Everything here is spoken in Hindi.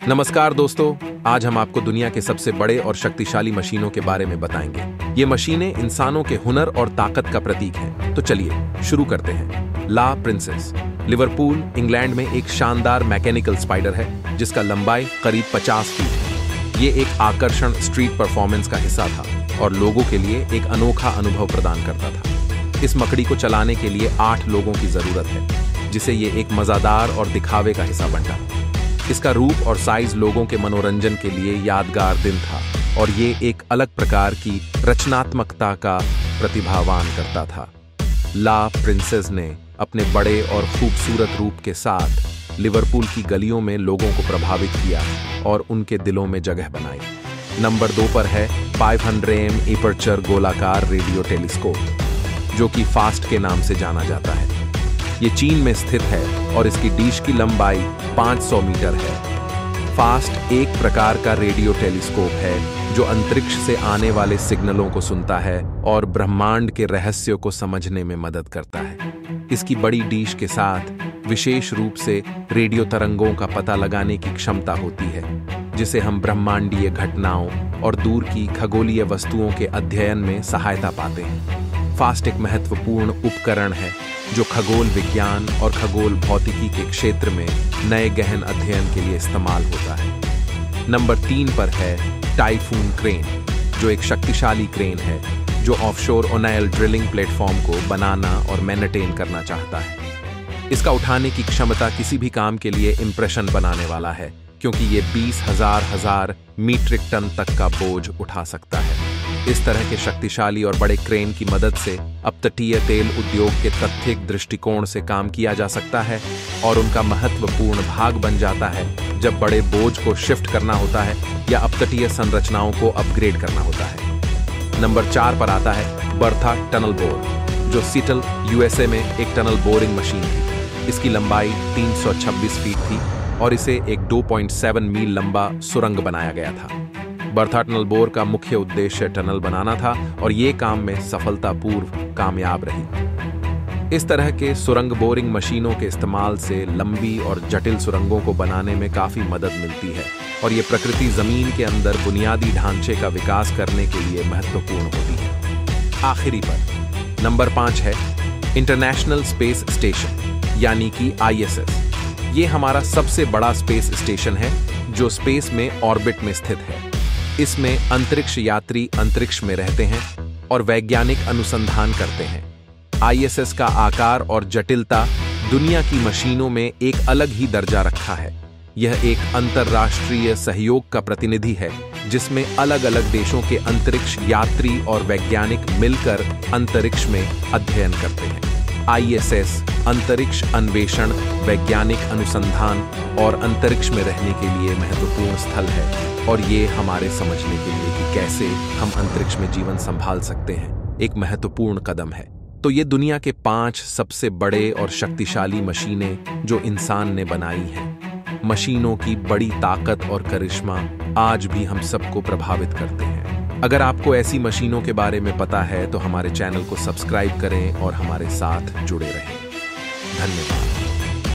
नमस्कार दोस्तों, आज हम आपको दुनिया के सबसे बड़े और शक्तिशाली मशीनों के बारे में बताएंगे। ये मशीनें इंसानों के हुनर और ताकत का प्रतीक हैं। तो चलिए शुरू करते हैं। ला प्रिंसेस लिवरपूल, इंग्लैंड में एक शानदार मैकेनिकल स्पाइडर है जिसका लंबाई करीब 50 फीट है। ये एक आकर्षण स्ट्रीट परफॉर्मेंस का हिस्सा था और लोगों के लिए एक अनोखा अनुभव प्रदान करता था। इस मकड़ी को चलाने के लिए 8 लोगों की जरूरत है, जिसे ये एक मजादार और दिखावे का हिस्सा बनता। इसका रूप और साइज लोगों के मनोरंजन के लिए यादगार दिन था और ये एक अलग प्रकार की रचनात्मकता का प्रतिभावान करता था। ला प्रिंसेस ने अपने बड़े और खूबसूरत रूप के साथ लिवरपूल की गलियों में लोगों को प्रभावित किया और उनके दिलों में जगह बनाई। नंबर 2 पर है 500 एपर्चर गोलाकार रेडियो टेलीस्कोप, जो कि फास्ट के नाम से जाना जाता है। ये चीन में स्थित है और इसकी डिश की लंबाई 500 मीटर है। फास्ट एक प्रकार का रेडियो टेलीस्कोप है जो अंतरिक्ष से आने वाले सिग्नलों को सुनता है और ब्रह्मांड के रहस्यों को समझने में मदद करता है। इसकी बड़ी डिश के साथ विशेष रूप से रेडियो तरंगों का पता लगाने की क्षमता होती है, जिसे हम ब्रह्मांडीय घटनाओं और दूर की खगोलीय वस्तुओं के अध्ययन में सहायता पाते हैं। फास्ट एक महत्वपूर्ण उपकरण है जो खगोल विज्ञान और खगोल भौतिकी के क्षेत्र में नए गहन अध्ययन के लिए इस्तेमाल होता है। नंबर 3 पर है टाइफून क्रेन, जो एक शक्तिशाली क्रेन है जो ऑफशोर ओनाइल ड्रिलिंग प्लेटफॉर्म को बनाना और मेंटेन करना चाहता है। इसका उठाने की क्षमता किसी भी काम के लिए इंप्रेशन बनाने वाला है, क्योंकि ये 20,000 मीट्रिक टन तक का बोझ उठा सकता है। इस तरह के शक्तिशाली और बड़े क्रेन की मदद से अपतटीय तेल उद्योग के तथ्यिक दृष्टिकोण से काम किया जा सकता है और उनका महत्वपूर्ण भाग बन जाता है जब बड़े बोझ को शिफ्ट करना होता है या अपतटीय संरचनाओं को अपग्रेड करना होता है। नंबर 4 पर आता है बर्था टनल बोर, जो सीटल यूएसए में एक टनल बोरिंग मशीन थी। इसकी लंबाई 326 फीट थी और इसे एक 2.7 मील लंबा सुरंग बनाया गया था। बर्था टनल बोर का मुख्य उद्देश्य टनल बनाना था और ये काम में सफलतापूर्व कामयाब रही। इस तरह के सुरंग बोरिंग मशीनों के इस्तेमाल से लंबी और जटिल सुरंगों को बनाने में काफी मदद मिलती है और ये प्रकृति जमीन के अंदर बुनियादी ढांचे का विकास करने के लिए महत्वपूर्ण होती है। आखिरी पर नंबर 5 है इंटरनेशनल स्पेस स्टेशन, यानी कि ISS। ये हमारा सबसे बड़ा स्पेस स्टेशन है जो स्पेस में ऑर्बिट में स्थित है। इसमें अंतरिक्ष यात्री अंतरिक्ष में रहते हैं और वैज्ञानिक अनुसंधान करते हैं। ISS का आकार और जटिलता दुनिया की मशीनों में एक अलग ही दर्जा रखा है। यह एक अंतर्राष्ट्रीय सहयोग का प्रतिनिधि है जिसमें अलग अलग देशों के अंतरिक्ष यात्री और वैज्ञानिक मिलकर अंतरिक्ष में अध्ययन करते हैं। ISS अंतरिक्ष अन्वेषण, वैज्ञानिक अनुसंधान और अंतरिक्ष में रहने के लिए महत्वपूर्ण स्थल है और ये हमारे समझने के लिए कि कैसे हम अंतरिक्ष में जीवन संभाल सकते हैं एक महत्वपूर्ण कदम है। तो ये दुनिया के 5 सबसे बड़े और शक्तिशाली मशीनें जो इंसान ने बनाई हैं। मशीनों की बड़ी ताकत और करिश्मा आज भी हम सबको प्रभावित करते हैं। अगर आपको ऐसी मशीनों के बारे में पता है तो हमारे चैनल को सब्सक्राइब करें और हमारे साथ जुड़े रहें। धन्यवाद।